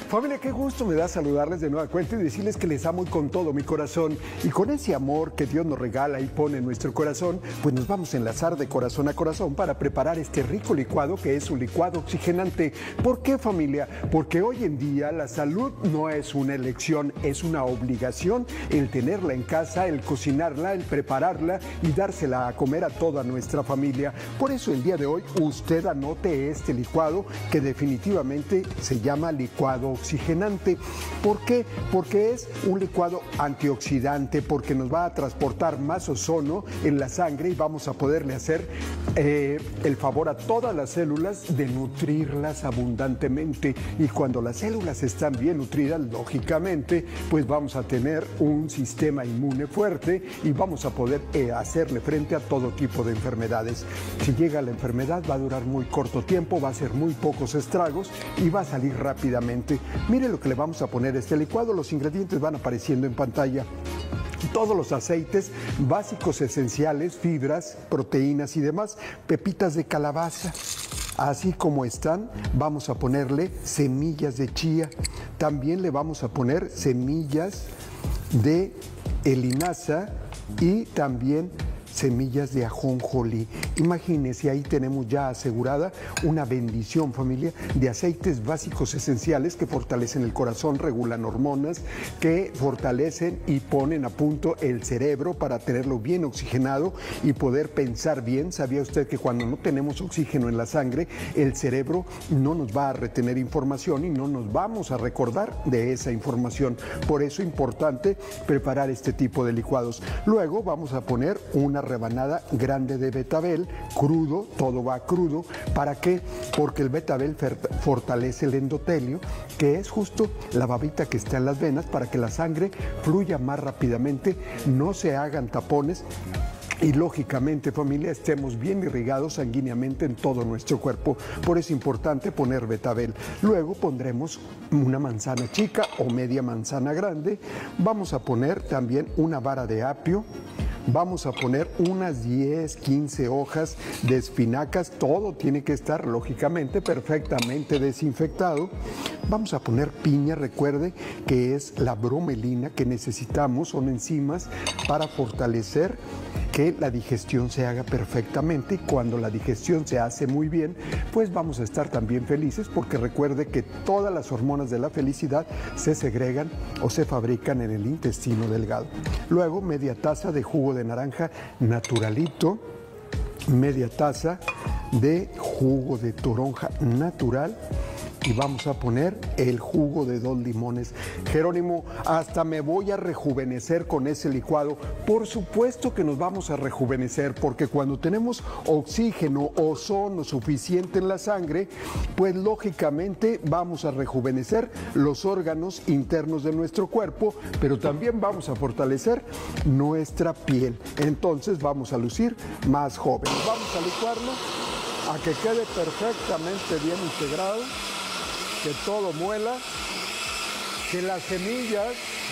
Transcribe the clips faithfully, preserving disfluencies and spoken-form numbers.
Familia, qué gusto me da saludarles de nueva cuenta y decirles que les amo y con todo mi corazón. Y con ese amor que Dios nos regala y pone en nuestro corazón, pues nos vamos a enlazar de corazón a corazón para preparar este rico licuado que es un licuado oxigenante. ¿Por qué, familia? Porque hoy en día la salud no es una elección, es una obligación el tenerla en casa, el cocinarla, el prepararla y dársela a comer a toda nuestra familia. Por eso el día de hoy usted anote este licuado que definitivamente se llama licuado oxigenante. ¿Por qué? Porque es un licuado antioxidante, porque nos va a transportar más ozono en la sangre y vamos a poderle hacer eh, el favor a todas las células de nutrirlas abundantemente. Y cuando las células están bien nutridas, lógicamente, pues vamos a tener un sistema inmune fuerte y vamos a poder eh, hacerle frente a todo tipo de enfermedades. Si llega la enfermedad va a durar muy corto tiempo, va a ser muy pocos estragos y va a salir rápidamente. Mire lo que le vamos a poner a este licuado, los ingredientes van apareciendo en pantalla. Todos los aceites básicos esenciales, fibras, proteínas y demás, pepitas de calabaza. Así como están, vamos a ponerle semillas de chía. También le vamos a poner semillas de linaza y también semillas de ajonjolí. Imagínense, ahí tenemos ya asegurada una bendición, familia, de aceites básicos esenciales que fortalecen el corazón, regulan hormonas, que fortalecen y ponen a punto el cerebro para tenerlo bien oxigenado y poder pensar bien. ¿Sabía usted que cuando no tenemos oxígeno en la sangre, el cerebro no nos va a retener información y no nos vamos a recordar de esa información? Por eso es importante preparar este tipo de licuados. Luego vamos a poner una rebanada grande de betabel, crudo, todo va crudo. ¿Para qué? Porque el betabel fortalece el endotelio, que es justo la babita que está en las venas, para que la sangre fluya más rápidamente, no se hagan tapones y lógicamente, familia, estemos bien irrigados sanguíneamente en todo nuestro cuerpo. Por eso es importante poner betabel. Luego pondremos una manzana chica o media manzana grande. Vamos a poner también una vara de apio. Vamos a poner unas diez, quince hojas de espinacas. Todo tiene que estar, lógicamente, perfectamente desinfectado. Vamos a poner piña. Recuerde que es la bromelina que necesitamos, son enzimas para fortalecer que la digestión se haga perfectamente, y cuando la digestión se hace muy bien, pues vamos a estar también felices, porque recuerde que todas las hormonas de la felicidad se segregan o se fabrican en el intestino delgado. Luego, media taza de jugo de naranja naturalito, media taza de jugo de toronja natural, y vamos a poner el jugo de dos limones. Jerónimo, hasta me voy a rejuvenecer con ese licuado. Por supuesto que nos vamos a rejuvenecer, porque cuando tenemos oxígeno, ozono suficiente en la sangre, pues lógicamente vamos a rejuvenecer los órganos internos de nuestro cuerpo, pero también vamos a fortalecer nuestra piel. Entonces vamos a lucir más jóvenes. Vamos a licuarlo a que quede perfectamente bien integrado, que todo muela, que las semillas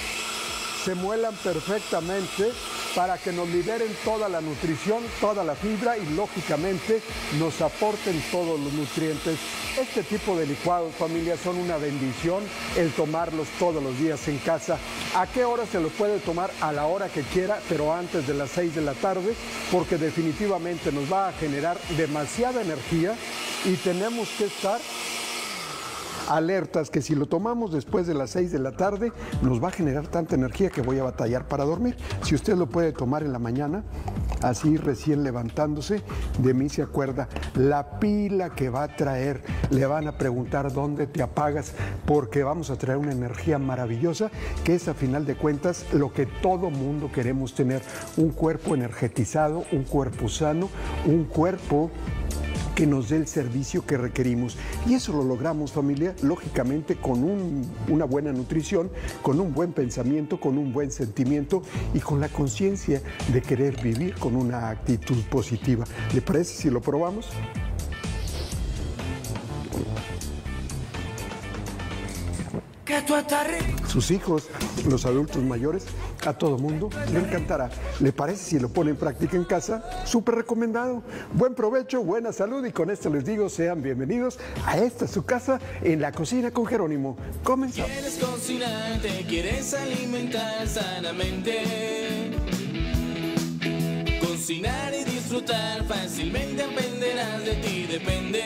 se muelan perfectamente para que nos liberen toda la nutrición, toda la fibra y lógicamente nos aporten todos los nutrientes. Este tipo de licuados, familia, son una bendición el tomarlos todos los días en casa. ¿A qué hora se los puede tomar? A la hora que quiera, pero antes de las seis de la tarde, porque definitivamente nos va a generar demasiada energía y tenemos que estar alertas que si lo tomamos después de las seis de la tarde nos va a generar tanta energía que voy a batallar para dormir. Si usted lo puede tomar en la mañana, así recién levantándose, de mí se acuerda. La pila que va a traer, le van a preguntar dónde te apagas, porque vamos a traer una energía maravillosa, que es a final de cuentas lo que todo mundo queremos tener: un cuerpo energetizado, un cuerpo sano, un cuerpo que nos dé el servicio que requerimos. Y eso lo logramos, familia, lógicamente con un, una buena nutrición, con un buen pensamiento, con un buen sentimiento y con la conciencia de querer vivir con una actitud positiva. ¿Le parece si lo probamos? Sus hijos, los adultos mayores, a todo mundo le encantará. ¿Le parece si lo pone en práctica en casa? Súper recomendado. Buen provecho, buena salud y con esto les digo, sean bienvenidos a esta su casa en la cocina con Jerónimo. Comenzamos. ¿Quieres cocinar? ¿Te quieres alimentar sanamente? Cocinar y disfrutar fácilmente aprenderás, de ti depende.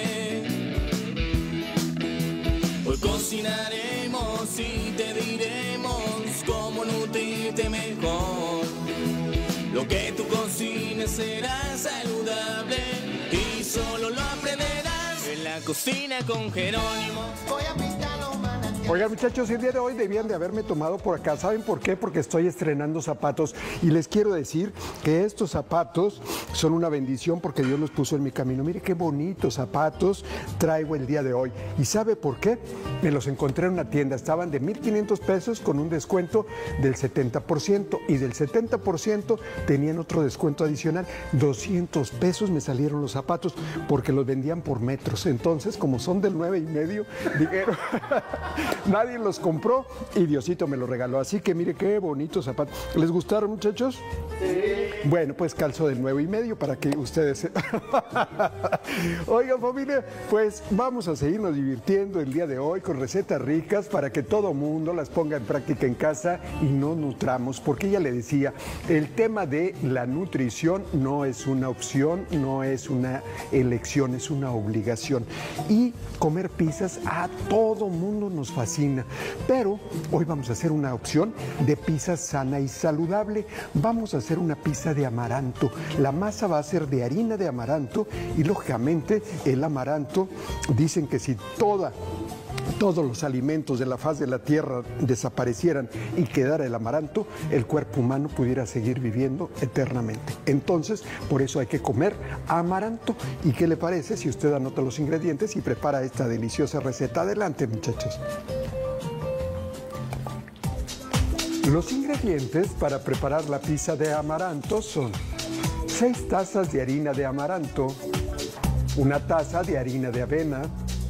Hoy cocinaremos y te diremos cómo nutrirte mejor. Lo que tú cocines será saludable y solo lo aprenderás en la cocina con Jerónimo. Voy a pintarlo. Oigan, muchachos, el día de hoy debían de haberme tomado por acá. ¿Saben por qué? Porque estoy estrenando zapatos y les quiero decir que estos zapatos son una bendición porque Dios los puso en mi camino. Mire qué bonitos zapatos traigo el día de hoy. ¿Y sabe por qué? Me los encontré en una tienda. Estaban de mil quinientos pesos con un descuento del setenta por ciento y del setenta por ciento tenían otro descuento adicional. doscientos pesos me salieron los zapatos porque los vendían por metros. Entonces, como son del nueve y medio, dijeron... Nadie los compró y Diosito me los regaló. Así que mire qué bonitos zapatos. ¿Les gustaron, muchachos? Sí. Bueno, pues calzo del nueve y medio para que ustedes... Oigan, familia, pues vamos a seguirnos divirtiendo el día de hoy con recetas ricas para que todo mundo las ponga en práctica en casa y no nutramos. Porque ella le decía, el tema de la nutrición no es una opción, no es una elección, es una obligación. Y comer pizzas a todo mundo nos fascina. Pero hoy vamos a hacer una opción de pizza sana y saludable. Vamos a hacer una pizza de amaranto. La masa va a ser de harina de amaranto y lógicamente el amaranto, dicen que si toda todos los alimentos de la faz de la tierra desaparecieran y quedara el amaranto, el cuerpo humano pudiera seguir viviendo eternamente. Entonces, por eso hay que comer amaranto. ¿Y qué le parece si usted anota los ingredientes y prepara esta deliciosa receta? Adelante, muchachos. Los ingredientes para preparar la pizza de amaranto son seis tazas de harina de amaranto, una taza de harina de avena,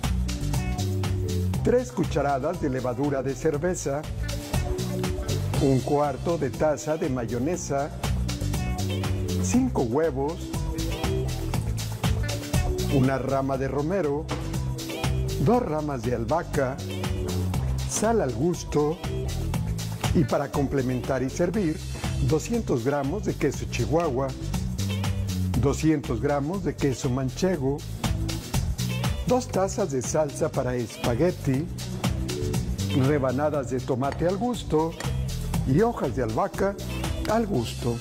tres cucharadas de levadura de cerveza, un cuarto de taza de mayonesa, cinco huevos, una rama de romero, dos ramas de albahaca, sal al gusto y para complementar y servir, doscientos gramos de queso chihuahua, doscientos gramos de queso manchego, dos tazas de salsa para espagueti, rebanadas de tomate al gusto y hojas de albahaca al gusto.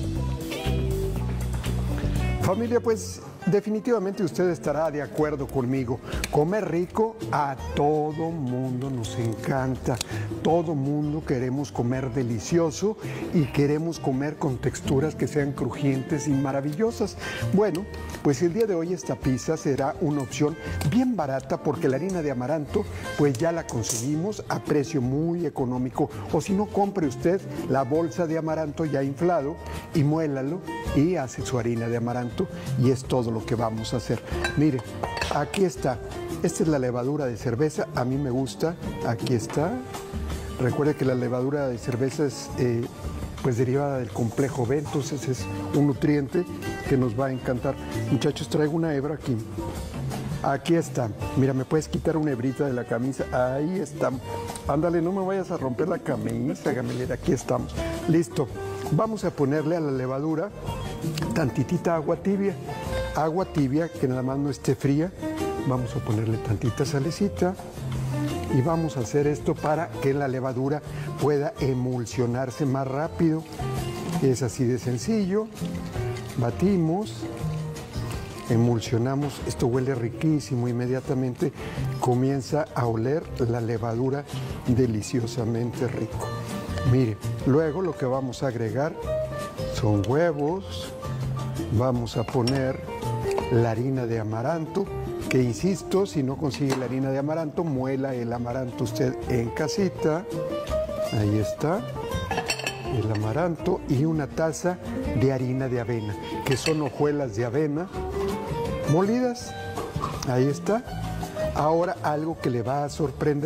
Familia, pues definitivamente usted estará de acuerdo conmigo. Comer rico a todo mundo nos encanta. Todo mundo queremos comer delicioso y queremos comer con texturas que sean crujientes y maravillosas. Bueno, pues el día de hoy esta pizza será una opción bien barata porque la harina de amaranto pues ya la conseguimos a precio muy económico. O si no, compre usted la bolsa de amaranto ya inflado y muélalo y hace su harina de amaranto y es todo lo que vamos a hacer. Mire, aquí está. Esta es la levadura de cerveza. A mí me gusta. Aquí está. Recuerde que la levadura de cerveza es eh, pues derivada del complejo B, entonces es un nutriente que nos va a encantar. Muchachos, traigo una hebra aquí. Aquí está. Mira, ¿me puedes quitar una hebrita de la camisa? Ahí está. Ándale, no me vayas a romper la camisa, Gamelera. Aquí estamos. Listo. Vamos a ponerle a la levadura tantitita agua tibia. Agua tibia que nada más no esté fría. Vamos a ponerle tantita salecita. Y vamos a hacer esto para que la levadura pueda emulsionarse más rápido. Es así de sencillo. Batimos. Emulsionamos, esto huele riquísimo, inmediatamente comienza a oler la levadura deliciosamente rico. Mire, luego lo que vamos a agregar son huevos, vamos a poner la harina de amaranto, que insisto, si no consigue la harina de amaranto, muela el amaranto usted en casita, ahí está, el amaranto y una taza de harina de avena, que son hojuelas de avena molidas, ahí está. Ahora algo que le va a sorprender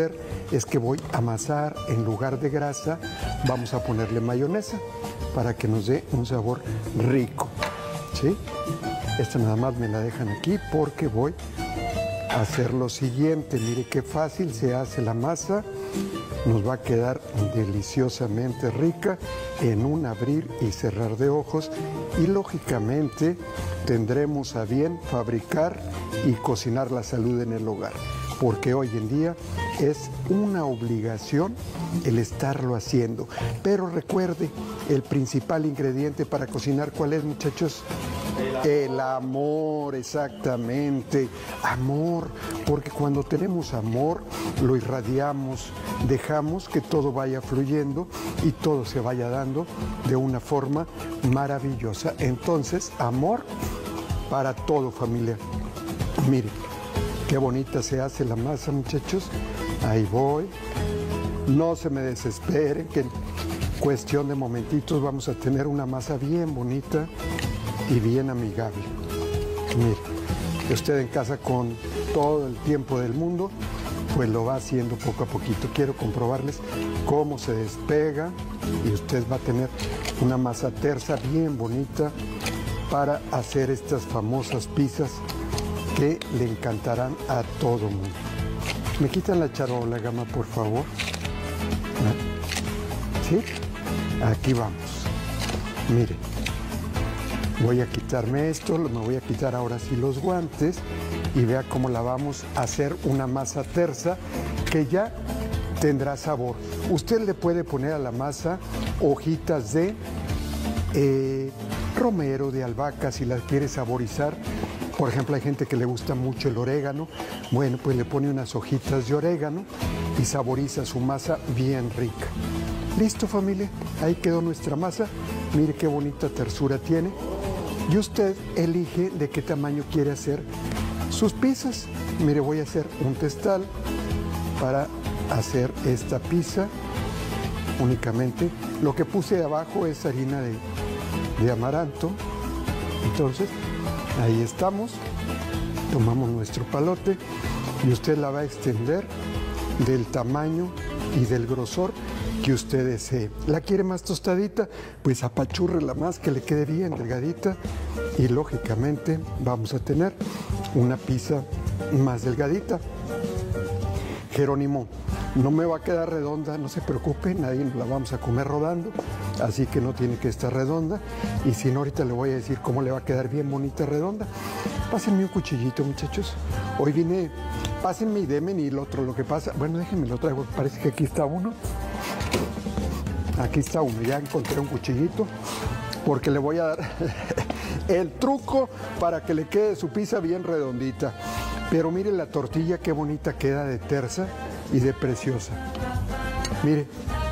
es que voy a amasar en lugar de grasa, vamos a ponerle mayonesa para que nos dé un sabor rico, ¿sí? Esta nada más me la dejan aquí porque voy a hacer lo siguiente. Mire qué fácil se hace la masa. Nos va a quedar deliciosamente rica en un abrir y cerrar de ojos y lógicamente tendremos a bien fabricar y cocinar la salud en el hogar, porque hoy en día es una obligación el estarlo haciendo. Pero recuerde, el principal ingrediente para cocinar, ¿cuál es, muchachos? El amor, exactamente, amor, porque cuando tenemos amor lo irradiamos, dejamos que todo vaya fluyendo y todo se vaya dando de una forma maravillosa. Entonces, amor para todo, familia. Miren, qué bonita se hace la masa, muchachos. Ahí voy. No se me desesperen, que en cuestión de momentitos vamos a tener una masa bien bonita y bien amigable. Mire, usted en casa con todo el tiempo del mundo, pues lo va haciendo poco a poquito. Quiero comprobarles cómo se despega y usted va a tener una masa tersa bien bonita para hacer estas famosas pizzas que le encantarán a todo mundo. ¿Me quitan la charola, Gama, por favor? ¿Sí? Aquí vamos. Mire. Voy a quitarme esto, me voy a quitar ahora sí los guantes y vea cómo la vamos a hacer una masa tersa que ya tendrá sabor. Usted le puede poner a la masa hojitas de eh, romero, de albahaca, si las quiere saborizar. Por ejemplo, hay gente que le gusta mucho el orégano. Bueno, pues le pone unas hojitas de orégano y saboriza su masa bien rica. ¿Listo, familia? Ahí quedó nuestra masa. Mire qué bonita tersura tiene. Y usted elige de qué tamaño quiere hacer sus pizzas. Mire, voy a hacer un testal para hacer esta pizza únicamente. Lo que puse abajo es harina de, de amaranto. Entonces, ahí estamos. Tomamos nuestro palote y usted la va a extender del tamaño y del grosor que usted desee. ¿La quiere más tostadita? Pues apachúrrela más, que le quede bien delgadita y lógicamente vamos a tener una pizza más delgadita. Jerónimo, no me va a quedar redonda, no se preocupe, nadie nos la vamos a comer rodando, así que no tiene que estar redonda. Y si no, ahorita le voy a decir cómo le va a quedar bien bonita redonda. Pásenme un cuchillito, muchachos. Hoy vine, pásenme y denme y el otro. Lo que pasa, bueno, déjenme lo traigo, parece que aquí está uno. Aquí está uno, ya encontré un cuchillito, porque le voy a dar el truco para que le quede su pizza bien redondita. Pero mire la tortilla, qué bonita queda de tersa y de preciosa. Mire,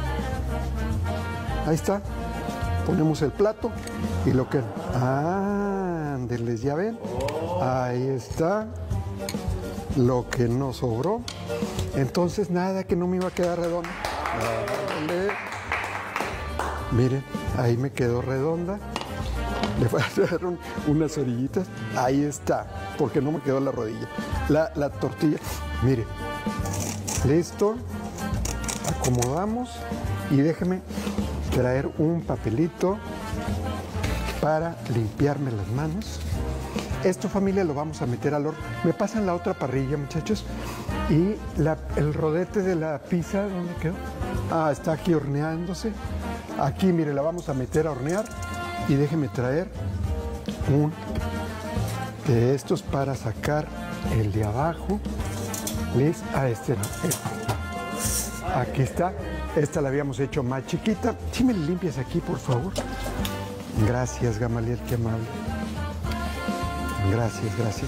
ahí está. Ponemos el plato y lo que... Ah, ándeles, ya ven. Ahí está lo que nos sobró. Entonces, nada, que no me iba a quedar redonda. Dale. Miren, ahí me quedó redonda. Le voy a hacer un, unas orillitas. Ahí está, porque no me quedó la rodilla. La, la tortilla. Mire, listo. Acomodamos y déjeme traer un papelito para limpiarme las manos. Esto, familia, lo vamos a meter al horno. ¿Me pasan la otra parrilla, muchachos? Y la, el rodete de la pizza, ¿dónde quedó? Ah, está aquí horneándose. Aquí, mire, la vamos a meter a hornear. Y déjeme traer un de estos para sacar el de abajo. ¿Listo? Ah, este no. Este. Aquí está. Esta la habíamos hecho más chiquita. ¿Sí me limpias aquí, por favor? Gracias, Gamaliel, qué amable. Gracias, gracias.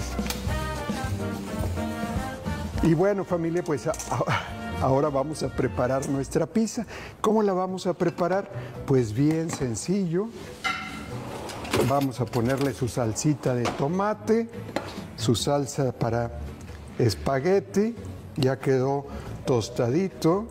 Y bueno, familia, pues ahora vamos a preparar nuestra pizza. ¿Cómo la vamos a preparar? Pues bien sencillo. Vamos a ponerle su salsita de tomate, su salsa para espagueti. Ya quedó tostadito.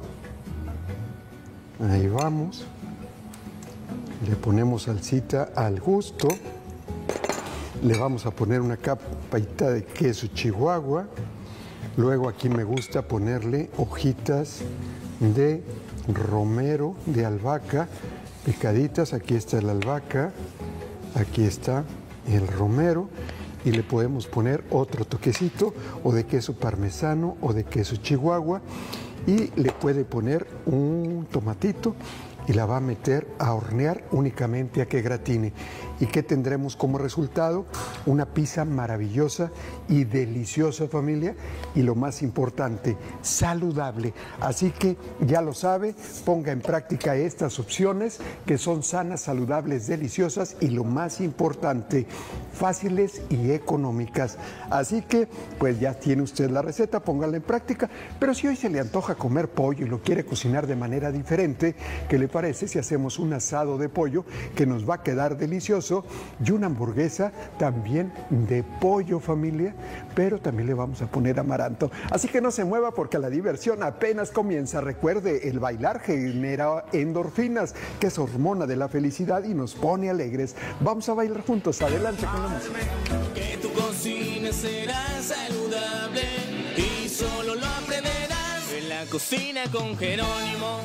Ahí vamos. Le ponemos salsita al gusto. Le vamos a poner una capita de queso Chihuahua. Luego aquí me gusta ponerle hojitas de romero, de albahaca, picaditas. Aquí está la albahaca, aquí está el romero. Y le podemos poner otro toquecito o de queso parmesano o de queso chihuahua. Y le puede poner un tomatito y la va a meter a hornear únicamente a que gratine. ¿Y qué tendremos como resultado? Una pizza maravillosa y deliciosa, familia, y lo más importante, saludable. Así que ya lo sabe, ponga en práctica estas opciones que son sanas, saludables, deliciosas y lo más importante, fáciles y económicas. Así que pues ya tiene usted la receta, póngala en práctica. Pero si hoy se le antoja comer pollo y lo quiere cocinar de manera diferente, ¿qué le parece si hacemos un asado de pollo que nos va a quedar delicioso y una hamburguesa también de pollo, familia? Pero también le vamos a poner amaranto. Así que no se mueva porque la diversión apenas comienza. Recuerde, el bailar genera endorfinas, que es hormona de la felicidad y nos pone alegres. Vamos a bailar juntos. Adelante con la música. Que tu cocina será saludable y solo lo aprenderás en la cocina con Jerónimo.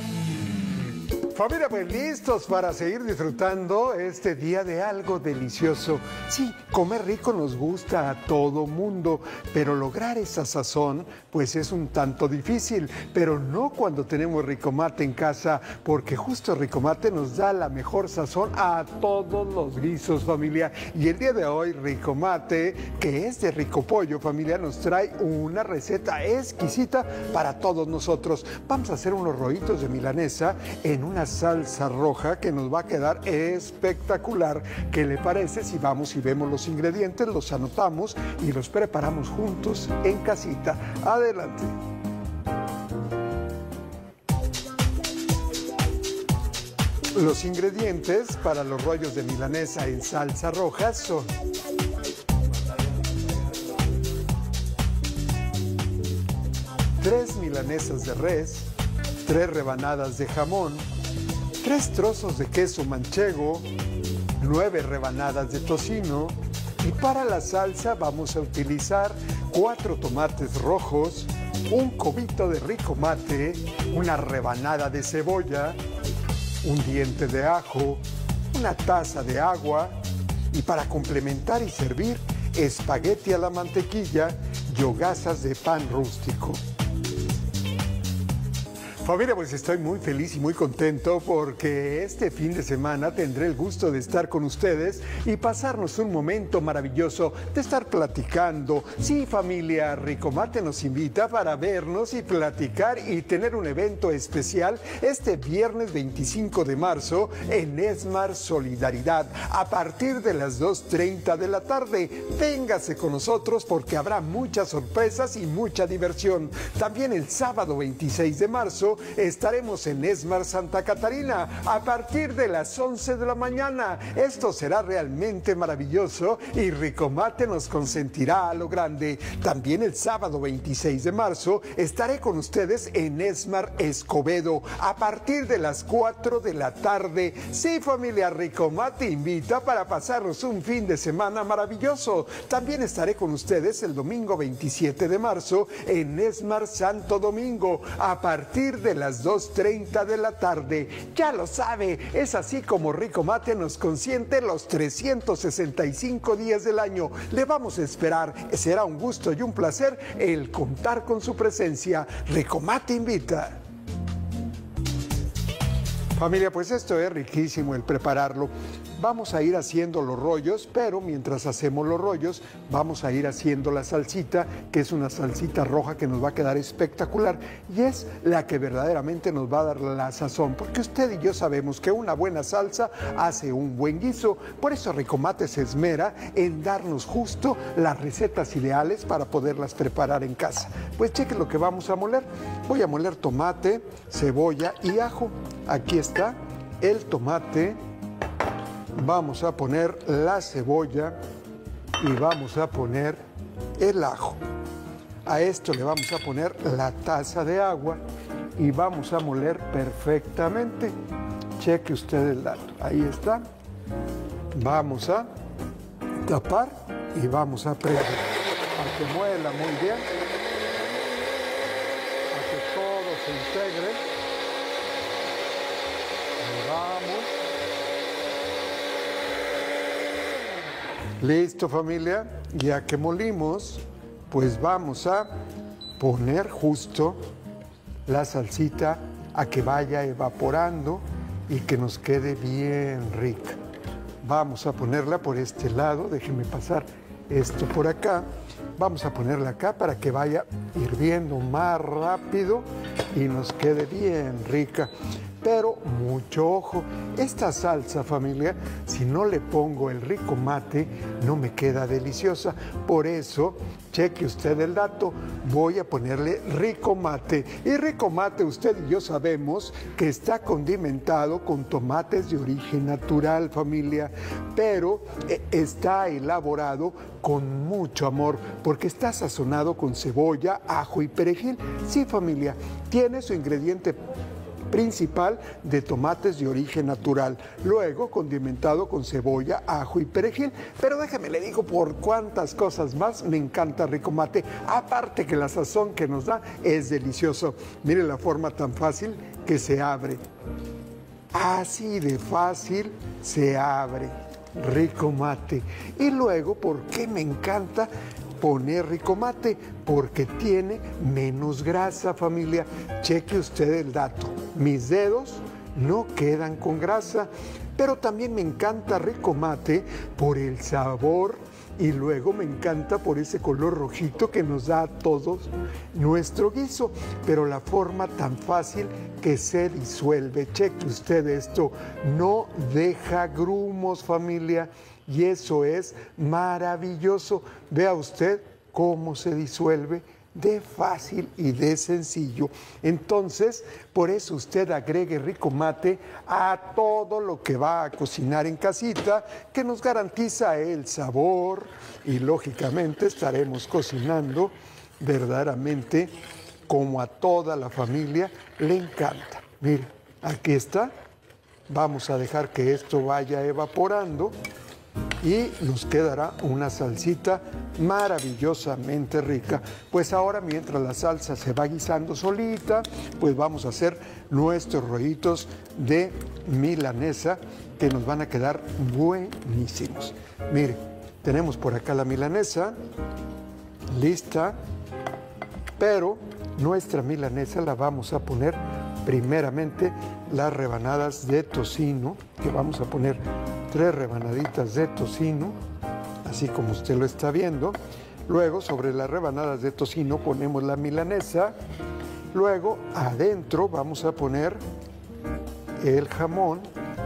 Familia, pues listos para seguir disfrutando este día de algo delicioso. Sí, comer rico nos gusta a todo mundo, pero lograr esa sazón pues es un tanto difícil, pero no cuando tenemos Ricomate en casa, porque justo Ricomate nos da la mejor sazón a todos los guisos, familia. Y el día de hoy Ricomate, que es de Rico Pollo, familia, nos trae una receta exquisita para todos nosotros. Vamos a hacer unos rollitos de milanesa en una salsa roja que nos va a quedar espectacular. ¿Qué le parece si vamos y vemos los ingredientes, los anotamos y los preparamos juntos en casita? Adelante. Los ingredientes para los rollos de milanesa en salsa roja son tres milanesas de res, tres rebanadas de jamón, tres trozos de queso manchego, nueve rebanadas de tocino, y para la salsa vamos a utilizar cuatro tomates rojos, un cubito de Ricomate, una rebanada de cebolla, un diente de ajo, una taza de agua, y para complementar y servir, espagueti a la mantequilla y hogazas de pan rústico. Familia, pues estoy muy feliz y muy contento porque este fin de semana tendré el gusto de estar con ustedes y pasarnos un momento maravilloso de estar platicando. Sí, familia, Ricomate nos invita para vernos y platicar y tener un evento especial este viernes veinticinco de marzo en Esmar Solidaridad a partir de las dos treinta de la tarde. Véngase con nosotros porque habrá muchas sorpresas y mucha diversión. También el sábado veintiséis de marzo estaremos en Esmar Santa Catarina a partir de las once de la mañana. Esto será realmente maravilloso y Ricomate nos consentirá a lo grande. También el sábado veintiséis de marzo estaré con ustedes en Esmar Escobedo a partir de las cuatro de la tarde. Sí, familia, Ricomate invita para pasarnos un fin de semana maravilloso. También estaré con ustedes el domingo veintisiete de marzo en Esmar Santo Domingo a partir de las dos treinta de la tarde. Ya lo sabe, es así como Ricomate nos consiente los trescientos sesenta y cinco días del año. Le vamos a esperar. Será un gusto y un placer el contar con su presencia. Ricomate invita. Familia, pues esto es riquísimo el prepararlo. Vamos a ir haciendo los rollos, pero mientras hacemos los rollos, vamos a ir haciendo la salsita, que es una salsita roja que nos va a quedar espectacular y es la que verdaderamente nos va a dar la sazón, porque usted y yo sabemos que una buena salsa hace un buen guiso. Por eso Ricomate se esmera en darnos justo las recetas ideales para poderlas preparar en casa. Pues cheque lo que vamos a moler. Voy a moler tomate, cebolla y ajo. Aquí está el tomate. Vamos a poner la cebolla y vamos a poner el ajo. A esto le vamos a poner la taza de agua y vamos a moler perfectamente. Cheque usted el dato. Ahí está. Vamos a tapar y vamos a prender para que muela muy bien. se integre. Ahí vamos. Listo, familia. Ya que molimos, pues vamos a poner justo la salsita a que vaya evaporando y que nos quede bien rica. Vamos a ponerla por este lado, déjenme pasar esto por acá. Vamos a ponerla acá para que vaya hirviendo más rápido y nos quede bien rica. Pero mucho ojo, esta salsa, familia, si no le pongo el ricomate, no me queda deliciosa. Por eso, cheque usted el dato, voy a ponerle ricomate. Y ricomate, usted y yo sabemos que está condimentado con tomates de origen natural, familia, pero está elaborado con mucho amor, porque está sazonado con cebolla, ajo y perejil. Sí, familia, tiene su ingrediente principal de tomates de origen natural, luego condimentado con cebolla, ajo y perejil. Pero déjame le digo por cuántas cosas más me encanta ricomate, aparte que la sazón que nos da es delicioso. Mire la forma tan fácil que se abre, así de fácil se abre ricomate. Y luego, ¿por qué me encanta poner ricomate? Porque tiene menos grasa, familia. Cheque usted el dato. Mis dedos no quedan con grasa, pero también me encanta ricomate por el sabor y luego me encanta por ese color rojito que nos da a todos nuestro guiso, pero la forma tan fácil que se disuelve. Cheque usted esto, no deja grumos, familia, y eso es maravilloso. Vea usted cómo se disuelve de fácil y de sencillo. Entonces, por eso usted agregue ricomate a todo lo que va a cocinar en casita, que nos garantiza el sabor y lógicamente estaremos cocinando verdaderamente como a toda la familia le encanta. Mire, aquí está. Vamos a dejar que esto vaya evaporando y nos quedará una salsita maravillosamente rica. Pues ahora, mientras la salsa se va guisando solita, pues vamos a hacer nuestros rollitos de milanesa que nos van a quedar buenísimos. Mire, tenemos por acá la milanesa lista, pero nuestra milanesa la vamos a poner primeramente las rebanadas de tocino, que vamos a poner tres rebanaditas de tocino, así como usted lo está viendo. Luego, sobre las rebanadas de tocino ponemos la milanesa. Luego, adentro vamos a poner el jamón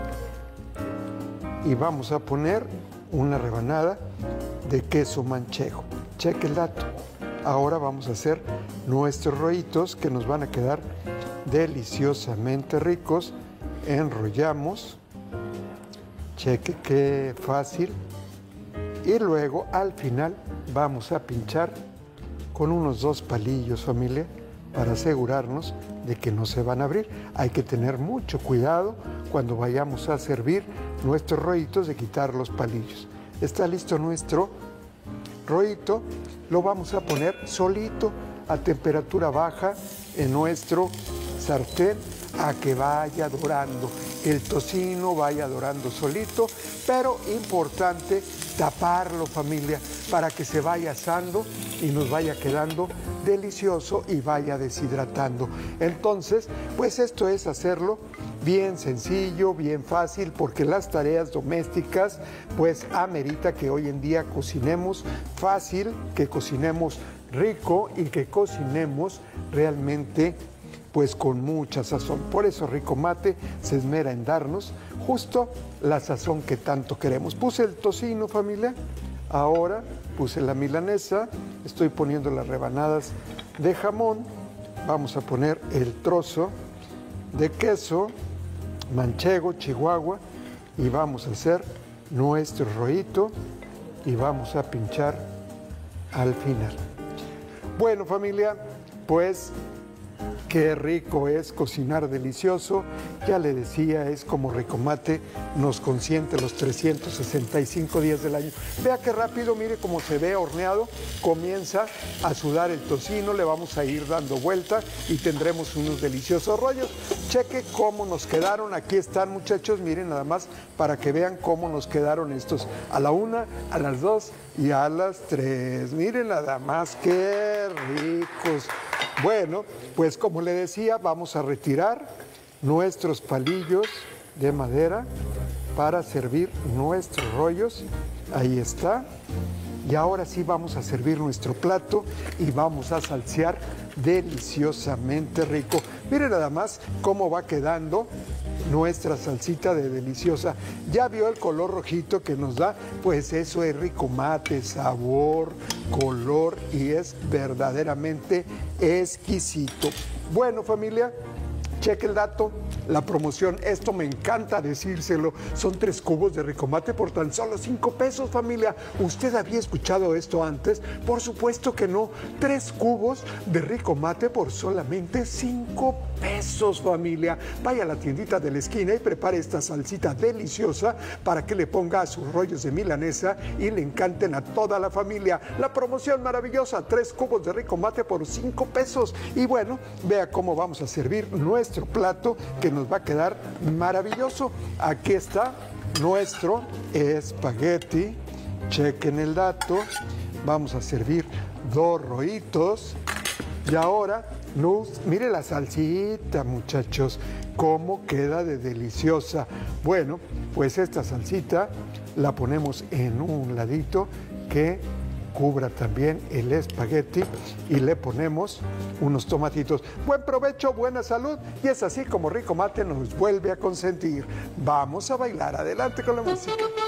y vamos a poner una rebanada de queso manchego. Cheque el dato. Ahora vamos a hacer nuestros rollitos que nos van a quedar deliciosamente ricos. Enrollamos. Cheque qué fácil. Y luego al final vamos a pinchar con unos dos palillos, familia, para asegurarnos de que no se van a abrir. Hay que tener mucho cuidado cuando vayamos a servir nuestros rollitos de quitar los palillos. Está listo nuestro rollito. Lo vamos a poner solito a temperatura baja en nuestro sartén a que vaya dorando. El tocino vaya dorando solito, pero importante taparlo, familia, para que se vaya asando y nos vaya quedando delicioso y vaya deshidratando. Entonces, pues esto es hacerlo bien sencillo, bien fácil, porque las tareas domésticas pues amerita que hoy en día cocinemos fácil, que cocinemos rico y que cocinemos realmente pues con mucha sazón. Por eso Ricomate se esmera en darnos justo la sazón que tanto queremos. Puse el tocino, familia, ahora puse la milanesa, estoy poniendo las rebanadas de jamón, vamos a poner el trozo de queso manchego, chihuahua, y vamos a hacer nuestro rollito y vamos a pinchar al final. Bueno, familia, pues Qué rico es cocinar delicioso. Ya le decía, es como Ricomate nos consiente los trescientos sesenta y cinco días del año. Vea qué rápido, mire cómo se ve horneado. Comienza a sudar el tocino, le vamos a ir dando vuelta y tendremos unos deliciosos rollos. Cheque cómo nos quedaron. Aquí están, muchachos, miren nada más para que vean cómo nos quedaron estos. A la una, a las dos y a las tres. Miren nada más, qué ricos. Bueno, pues como le decía, vamos a retirar nuestros palillos de madera para servir nuestros rollos. Ahí está. Y ahora sí vamos a servir nuestro plato y vamos a salsear deliciosamente rico. Miren nada más cómo va quedando nuestra salsita de deliciosa. Ya vio el color rojito que nos da, pues eso es Ricomate, sabor, color y es verdaderamente exquisito. Bueno, familia, cheque el dato, la promoción, esto me encanta decírselo, son tres cubos de Ricomate por tan solo cinco pesos, familia. ¿Usted había escuchado esto antes? Por supuesto que no. Tres cubos de Ricomate por solamente cinco pesos, familia. Vaya a la tiendita de la esquina y prepare esta salsita deliciosa para que le ponga a sus rollos de milanesa y le encanten a toda la familia. La promoción maravillosa, tres cubos de Ricomate por cinco pesos. Y bueno, vea cómo vamos a servir nuestro plato que nos va a quedar maravilloso. Aquí está nuestro espagueti. Chequen el dato. Vamos a servir dos rollitos. Y ahora, nos, mire la salsita, muchachos, cómo queda de deliciosa. Bueno, pues esta salsita la ponemos en un ladito que cubra también el espagueti y le ponemos unos tomatitos. Buen provecho, buena salud, y es así como Ricomate nos vuelve a consentir. Vamos a bailar, adelante con la música.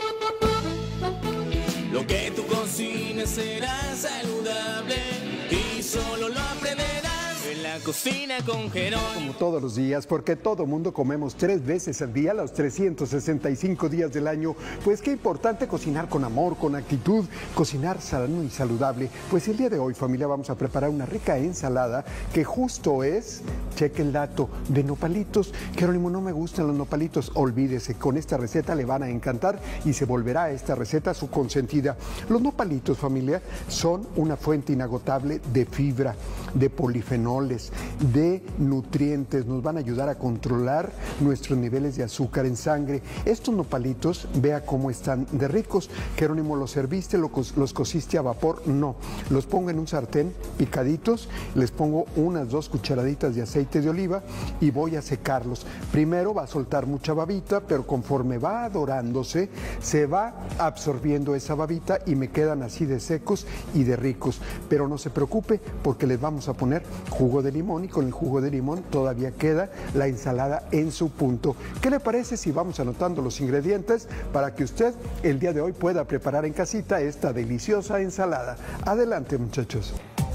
Lo que tú cocines será saludable y solo lo aprenderás en la cocina con Gerón. Como todos los días, porque todo mundo comemos tres veces al día, los trescientos sesenta y cinco días del año. Pues qué importante cocinar con amor, con actitud, cocinar sano y saludable. Pues el día de hoy, familia, vamos a preparar una rica ensalada que justo es, cheque el dato, de nopalitos. Jerónimo, no me gustan los nopalitos. Olvídese, con esta receta le van a encantar y se volverá esta receta su consentida. Los nopalitos, familia, son una fuente inagotable de fibra, de polifenol, de nutrientes, nos van a ayudar a controlar nuestros niveles de azúcar en sangre. Estos nopalitos, vea cómo están de ricos. Jerónimo, ¿los serviste, los cociste a vapor? No, los pongo en un sartén picaditos, les pongo unas dos cucharaditas de aceite de oliva y voy a secarlos. Primero va a soltar mucha babita, pero conforme va dorándose, se va absorbiendo esa babita y me quedan así de secos y de ricos. Pero no se preocupe porque les vamos a poner jugo de limón y con el jugo de limón todavía queda la ensalada en su punto. ¿Qué le parece si vamos anotando los ingredientes para que usted el día de hoy pueda preparar en casita esta deliciosa ensalada? Adelante, muchachos.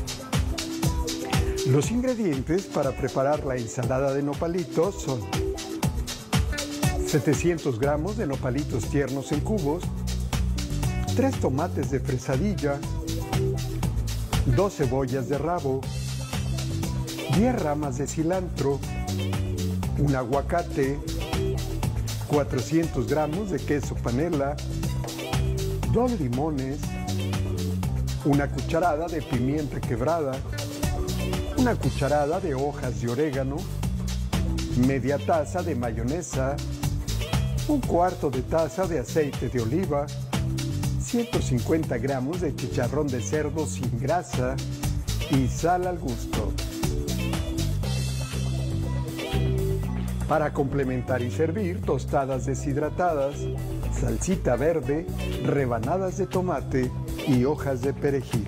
Los ingredientes para preparar la ensalada de nopalitos son setecientos gramos de nopalitos tiernos en cubos, tres tomates de fresadilla, dos cebollas de rabo, diez ramas de cilantro, un aguacate, cuatrocientos gramos de queso panela, dos limones, una cucharada de pimienta quebrada, una cucharada de hojas de orégano, media taza de mayonesa, un cuarto de taza de aceite de oliva, ciento cincuenta gramos de chicharrón de cerdo sin grasa y sal al gusto. Para complementar y servir, tostadas deshidratadas, salsita verde, rebanadas de tomate y hojas de perejil.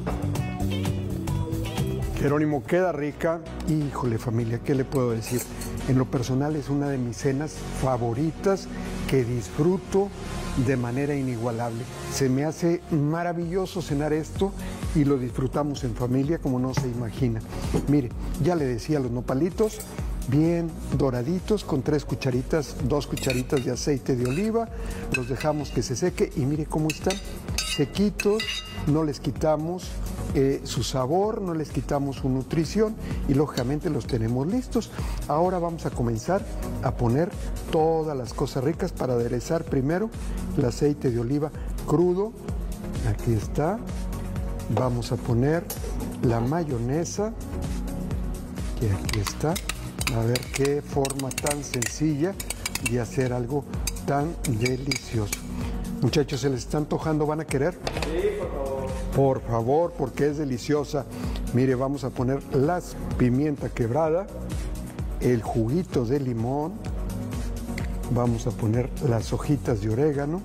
Jerónimo, queda rica. Híjole, familia, ¿qué le puedo decir? En lo personal es una de mis cenas favoritas que disfruto de manera inigualable. Se me hace maravilloso cenar esto y lo disfrutamos en familia como no se imagina. Mire, ya le decía, los nopalitos bien doraditos con tres cucharitas, dos cucharitas de aceite de oliva. Los dejamos que se seque y mire cómo están, sequitos, no les quitamos eh, su sabor, no les quitamos su nutrición y lógicamente los tenemos listos. Ahora vamos a comenzar a poner todas las cosas ricas para aderezar. Primero el aceite de oliva crudo, aquí está. Vamos a poner la mayonesa, que aquí está. A ver qué forma tan sencilla de hacer algo tan delicioso. Muchachos, ¿se les está antojando? ¿Van a querer? Sí, por favor. Por favor, porque es deliciosa. Mire, vamos a poner la pimienta quebrada, el juguito de limón, vamos a poner las hojitas de orégano.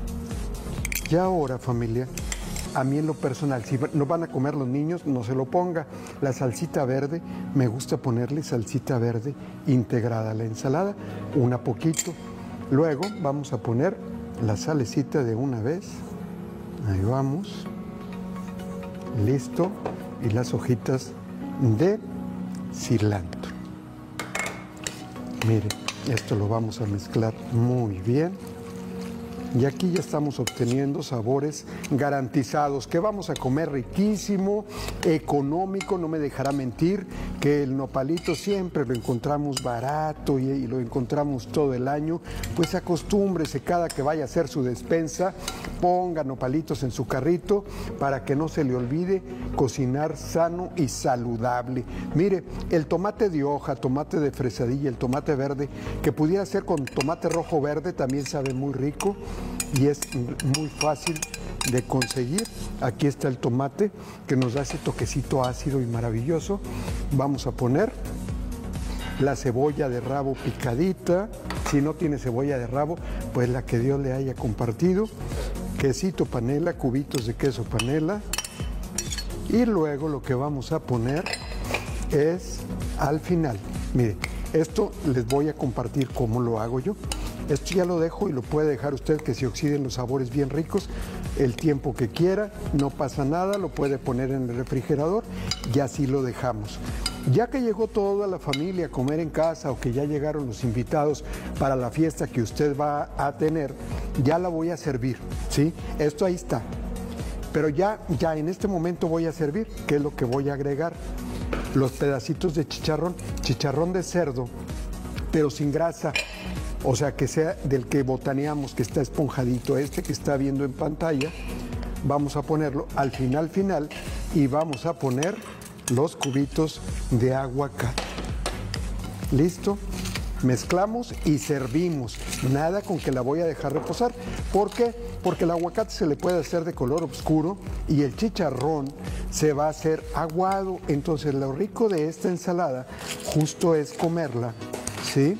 Y ahora, familia, a mí en lo personal, si no van a comer los niños, no se lo ponga. La salsita verde, me gusta ponerle salsita verde integrada a la ensalada, una poquito. Luego vamos a poner la salecita de una vez. Ahí vamos. Listo. Y las hojitas de cilantro. Miren, esto lo vamos a mezclar muy bien. Y aquí ya estamos obteniendo sabores garantizados, que vamos a comer riquísimo, económico, no me dejará mentir, que el nopalito siempre lo encontramos barato y, y lo encontramos todo el año. Pues acostúmbrese cada que vaya a hacer su despensa, ponga nopalitos en su carrito para que no se le olvide cocinar sano y saludable. Mire, el tomate de hoja, tomate de fresadilla, el tomate verde, que pudiera ser con tomate rojo verde, también sabe muy rico. Y es muy fácil de conseguir. Aquí está el tomate que nos da ese toquecito ácido y maravilloso. Vamos a poner la cebolla de rabo picadita. Si no tiene cebolla de rabo, pues la que Dios le haya compartido. Quesito panela, cubitos de queso panela. Y luego lo que vamos a poner es al final. Mire, esto les voy a compartir cómo lo hago yo. Esto ya lo dejo y lo puede dejar usted que se oxiden los sabores bien ricos el tiempo que quiera, no pasa nada, lo puede poner en el refrigerador y así lo dejamos. Ya que llegó toda la familia a comer en casa o que ya llegaron los invitados para la fiesta que usted va a tener, ya la voy a servir, ¿sí? Esto ahí está. Pero ya, ya en este momento voy a servir, ¿qué es lo que voy a agregar? Los pedacitos de chicharrón, chicharrón de cerdo, pero sin grasa. O sea, que sea del que botaneamos, que está esponjadito, este que está viendo en pantalla. Vamos a ponerlo al final, final, y vamos a poner los cubitos de aguacate. ¿Listo? Mezclamos y servimos. Nada con que la voy a dejar reposar. ¿Por qué? Porque el aguacate se le puede hacer de color oscuro y el chicharrón se va a hacer aguado. Entonces, lo rico de esta ensalada justo es comerla, ¿sí?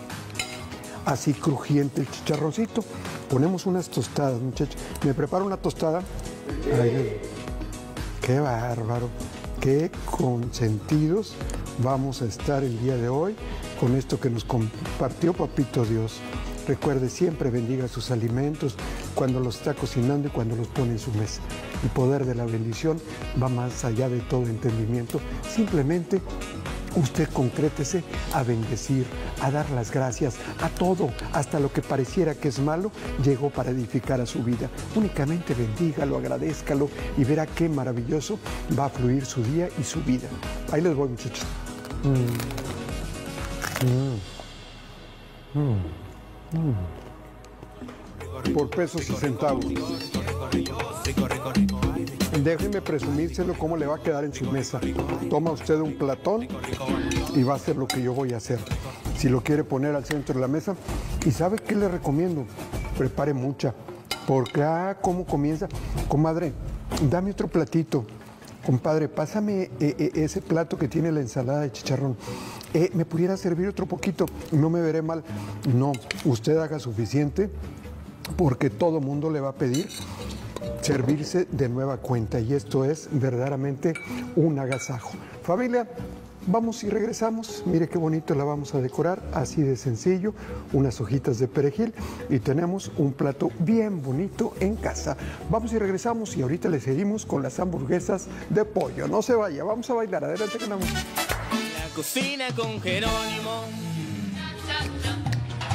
Así crujiente el chicharroncito. Ponemos unas tostadas, muchachos. ¿Me preparo una tostada? Ay, qué bárbaro, qué consentidos vamos a estar el día de hoy con esto que nos compartió Papito Dios. Recuerde, siempre bendiga sus alimentos cuando los está cocinando y cuando los pone en su mesa. El poder de la bendición va más allá de todo entendimiento. Simplemente usted concrétese a bendecir, a dar las gracias, a todo, hasta lo que pareciera que es malo, llegó para edificar a su vida. Únicamente bendígalo, agradézcalo y verá qué maravilloso va a fluir su día y su vida. Ahí les voy, muchachos. Mm. Mm. Mm. Por pesos y centavos. Déjeme presumírselo cómo le va a quedar en su mesa. Toma usted un platón y va a hacer lo que yo voy a hacer. Si lo quiere poner al centro de la mesa. ¿Y sabe qué le recomiendo? Prepare mucha. Porque, ah, ¿cómo comienza? Comadre, dame otro platito. Compadre, pásame eh, eh, ese plato que tiene la ensalada de chicharrón. Eh, ¿Me pudiera servir otro poquito? No me veré mal. No, usted haga suficiente porque todo mundo le va a pedir servirse de nueva cuenta y esto es verdaderamente un agasajo. Familia, vamos y regresamos. Mire qué bonito la vamos a decorar, así de sencillo, unas hojitas de perejil y tenemos un plato bien bonito en casa. Vamos y regresamos y ahorita le seguimos con las hamburguesas de pollo. No se vaya, vamos a bailar. Adelante con la música. La cocina con Jerónimo.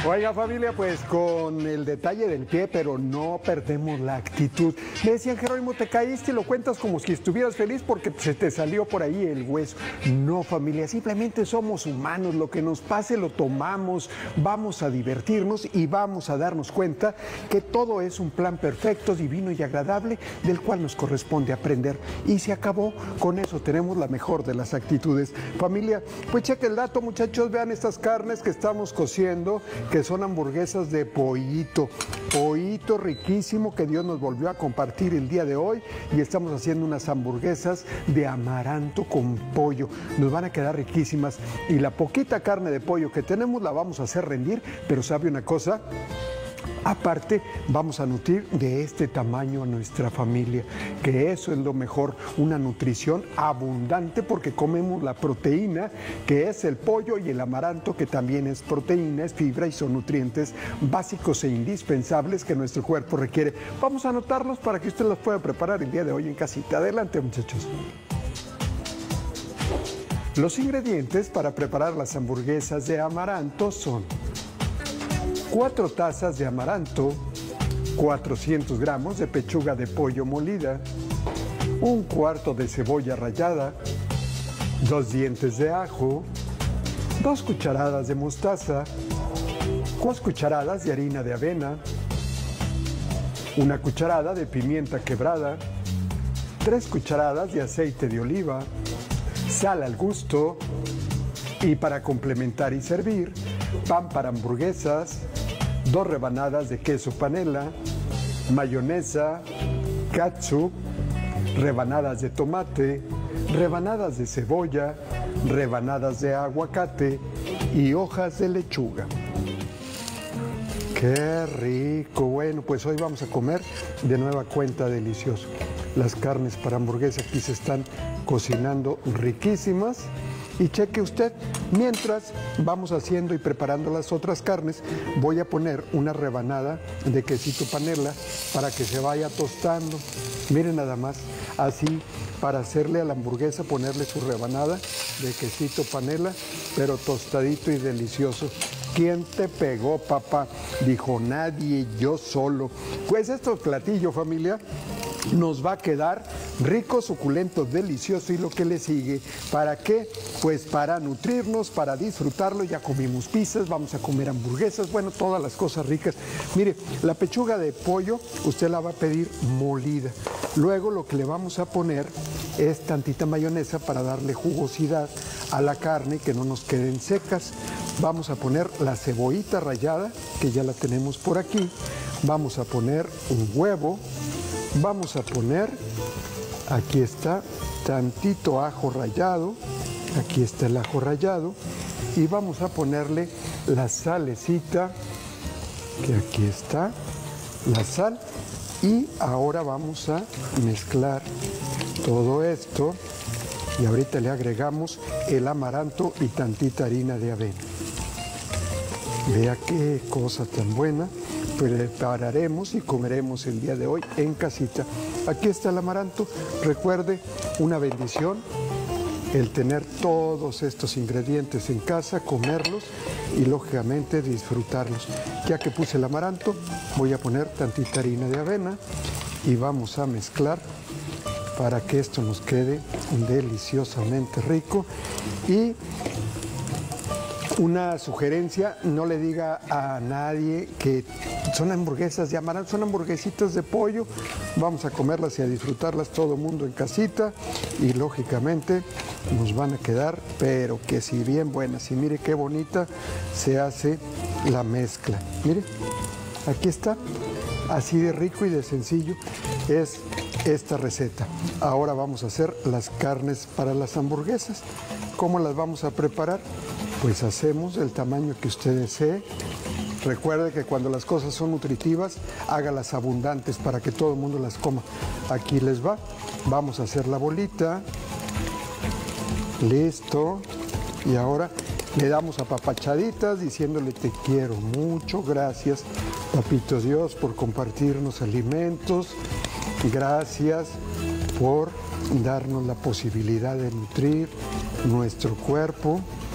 Oiga, familia, pues con el detalle del pie, pero no perdemos la actitud. Me decían, Jerónimo, te caíste y lo cuentas como si estuvieras feliz porque se te salió por ahí el hueso. No, familia, simplemente somos humanos. Lo que nos pase lo tomamos, vamos a divertirnos y vamos a darnos cuenta que todo es un plan perfecto, divino y agradable del cual nos corresponde aprender. Y se acabó. Con eso tenemos la mejor de las actitudes. Familia, pues cheque el dato, muchachos. Vean estas carnes que estamos cociendo, que son hamburguesas de pollito, pollito riquísimo que Dios nos volvió a compartir el día de hoy, y estamos haciendo unas hamburguesas de amaranto con pollo. Nos van a quedar riquísimas, y la poquita carne de pollo que tenemos la vamos a hacer rendir, pero ¿sabe una cosa? Aparte, vamos a nutrir de este tamaño a nuestra familia, que eso es lo mejor, una nutrición abundante, porque comemos la proteína, que es el pollo, y el amaranto, que también es proteína, es fibra y son nutrientes básicos e indispensables que nuestro cuerpo requiere. Vamos a anotarlos para que usted los pueda preparar el día de hoy en casita. Adelante, muchachos. Los ingredientes para preparar las hamburguesas de amaranto son cuatro tazas de amaranto, cuatrocientos gramos de pechuga de pollo molida, un cuarto de cebolla rallada, dos dientes de ajo, dos cucharadas de mostaza, dos cucharadas de harina de avena, una cucharada de pimienta quebrada, tres cucharadas de aceite de oliva, sal al gusto, y para complementar y servir, pan para hamburguesas, dos rebanadas de queso panela, mayonesa, ketchup, rebanadas de tomate, rebanadas de cebolla, rebanadas de aguacate y hojas de lechuga. ¡Qué rico! Bueno, pues hoy vamos a comer de nueva cuenta delicioso. Las carnes para hamburguesa aquí se están cocinando riquísimas. Y cheque usted, mientras vamos haciendo y preparando las otras carnes, voy a poner una rebanada de quesito panela para que se vaya tostando. Miren nada más, así, para hacerle a la hamburguesa, ponerle su rebanada de quesito panela, pero tostadito y delicioso. ¿Quién te pegó, papá? Dijo, nadie, yo solo. Pues estos platillos, familia, nos va a quedar rico, suculento, delicioso, y lo que le sigue. ¿Para qué? Pues para nutrirnos, para disfrutarlo. Ya comimos pizzas, vamos a comer hamburguesas, bueno, todas las cosas ricas. Mire, la pechuga de pollo usted la va a pedir molida. Luego lo que le vamos a poner es tantita mayonesa para darle jugosidad a la carne, que no nos queden secas. Vamos a poner la cebollita rallada, que ya la tenemos por aquí. Vamos a poner un huevo. Vamos a poner, aquí está, tantito ajo rallado, aquí está el ajo rallado, y vamos a ponerle la salecita, que aquí está, la sal, y ahora vamos a mezclar todo esto, y ahorita le agregamos el amaranto y tantita harina de avena. Vea qué cosa tan buena. Prepararemos y comeremos el día de hoy en casita. Aquí está el amaranto. Recuerde, una bendición el tener todos estos ingredientes en casa, comerlos y lógicamente disfrutarlos. Ya que puse el amaranto, voy a poner tantita harina de avena y vamos a mezclar para que esto nos quede deliciosamente rico. Y una sugerencia, no le diga a nadie que son hamburguesas de amaranto, son hamburguesitas de pollo. Vamos a comerlas y a disfrutarlas todo el mundo en casita, y lógicamente nos van a quedar, pero que si bien buenas. Y mire qué bonita se hace la mezcla. Mire, aquí está, así de rico y de sencillo es esta receta. Ahora vamos a hacer las carnes para las hamburguesas. ¿Cómo las vamos a preparar? Pues hacemos del tamaño que usted desee. Recuerde que cuando las cosas son nutritivas, hágalas abundantes para que todo el mundo las coma. Aquí les va. Vamos a hacer la bolita. Listo. Y ahora le damos apapachaditas diciéndole te quiero mucho. Gracias, papito Dios, por compartirnos alimentos. Gracias por darnos la posibilidad de nutrir nuestro cuerpo.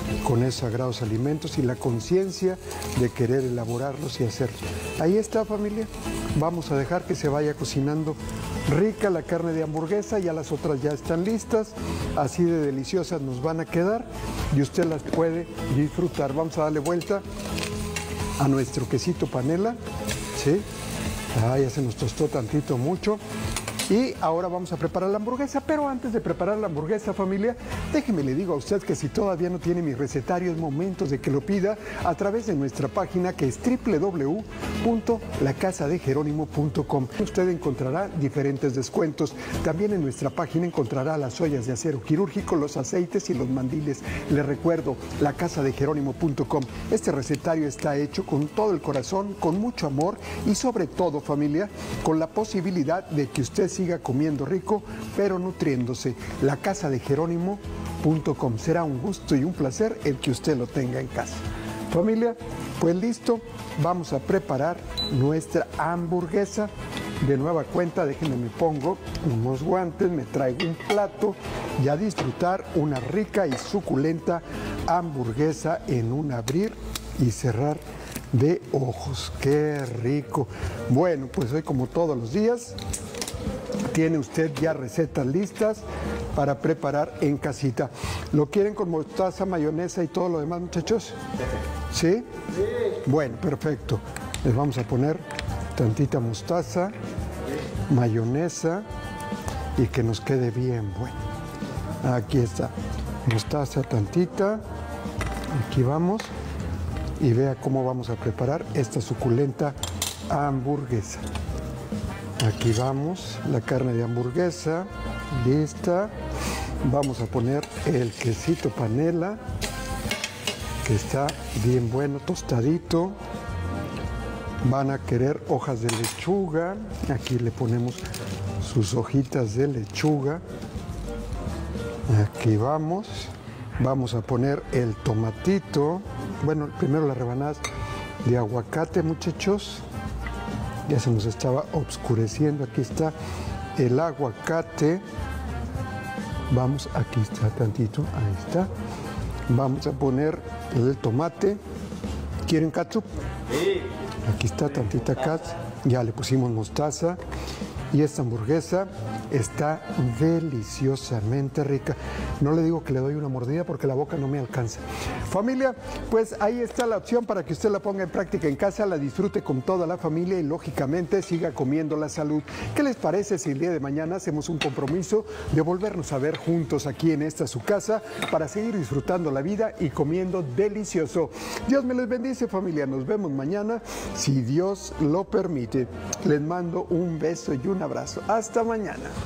con esos sagrados alimentos y la conciencia de querer elaborarlos y hacerlos. Ahí está, familia. Vamos a dejar que se vaya cocinando rica la carne de hamburguesa, ya las otras ya están listas, así de deliciosas nos van a quedar y usted las puede disfrutar. Vamos a darle vuelta a nuestro quesito panela, ¿sí? Ah, ya se nos tostó tantito mucho. Y ahora vamos a preparar la hamburguesa, pero antes de preparar la hamburguesa, familia, déjeme le digo a usted que si todavía no tiene mi recetario, es momento de que lo pida a través de nuestra página, que es doble u doble u doble u punto la casa de jerónimo punto com. Usted encontrará diferentes descuentos. También en nuestra página encontrará las ollas de acero quirúrgico, los aceites y los mandiles. Les recuerdo, la casa de jerónimo punto com. Este recetario está hecho con todo el corazón, con mucho amor y sobre todo, familia, con la posibilidad de que usted siga comiendo rico, pero nutriéndose. La casa de jerónimo punto com. Será un gusto y un placer el que usted lo tenga en casa. Familia, pues listo, vamos a preparar nuestra hamburguesa. De nueva cuenta, déjenme me pongo unos guantes, me traigo un plato y a disfrutar una rica y suculenta hamburguesa en un abrir y cerrar de ojos. ¡Qué rico! Bueno, pues hoy, como todos los días, tiene usted ya recetas listas para preparar en casita. ¿Lo quieren con mostaza, mayonesa y todo lo demás, muchachos? ¿Sí? Sí. Bueno, perfecto. Les vamos a poner tantita mostaza, mayonesa y que nos quede bien bueno. Aquí está. Mostaza tantita. Aquí vamos. Y vea cómo vamos a preparar esta suculenta hamburguesa. Aquí vamos, la carne de hamburguesa, lista. Vamos a poner el quesito panela, que está bien bueno, tostadito. Van a querer hojas de lechuga. Aquí le ponemos sus hojitas de lechuga. Aquí vamos. Vamos a poner el tomatito. Bueno, primero las rebanadas de aguacate, muchachos. Ya se nos estaba oscureciendo. Aquí está el aguacate. Vamos, aquí está tantito, ahí está. Vamos a poner el tomate. ¿Quieren ketchup? Sí. Aquí está tantita ketchup. Ya le pusimos mostaza. Y esta hamburguesa está deliciosamente rica. No le digo que le doy una mordida porque la boca no me alcanza. Familia, pues ahí está la opción para que usted la ponga en práctica en casa, la disfrute con toda la familia y lógicamente siga comiendo la salud. ¿Qué les parece si el día de mañana hacemos un compromiso de volvernos a ver juntos aquí en esta su casa para seguir disfrutando la vida y comiendo delicioso? Dios me les bendice, familia. Nos vemos mañana, si Dios lo permite. Les mando un beso y un abrazo. Hasta mañana.